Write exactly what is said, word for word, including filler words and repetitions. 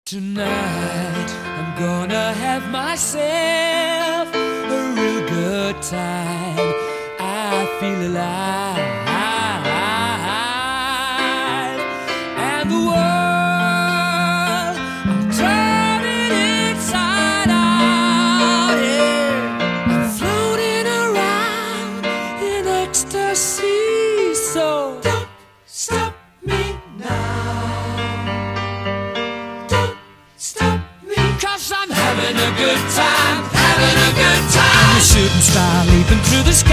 Tonight I'm gonna have myself a real good time. I feel alive, and the world, I'll turn it inside out. Yeah, I'm floating around in ecstasy. So don't stop me now. I'm having a good time, having a good time. I'm a shooting star leaping through the sky.